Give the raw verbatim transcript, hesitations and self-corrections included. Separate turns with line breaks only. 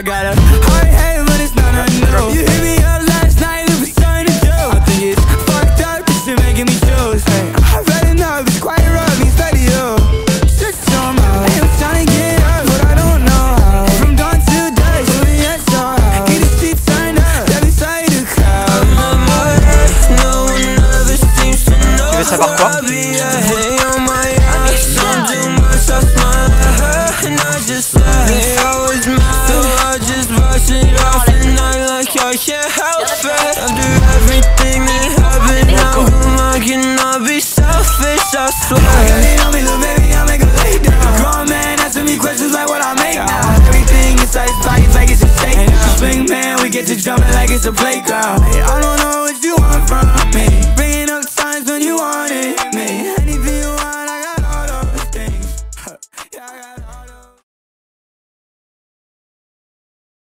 got a hard head, but it's not enough. You hit me up last night, it was something to do. I think it's fucked up, this shit making me choose. Hey, I'd rather not, it's quite rough, he's better you. Shut your mouth, hey, I'm trying to get up, but I don't know how. From dawn to dusk, so yeah, so how. Get the streets turned up, step inside the crowd. No one ever seems to know.
Tu veux savoir quoi?
I can't help it. I do everything that happened. How come I cannot be selfish? I swear. I got it on me, little baby, I make a lay down. Grown man asking me questions like what I make now. Everything inside his pockets like it's a shake. Swing man, we get to jumping like it's a playground. I don't know what you want from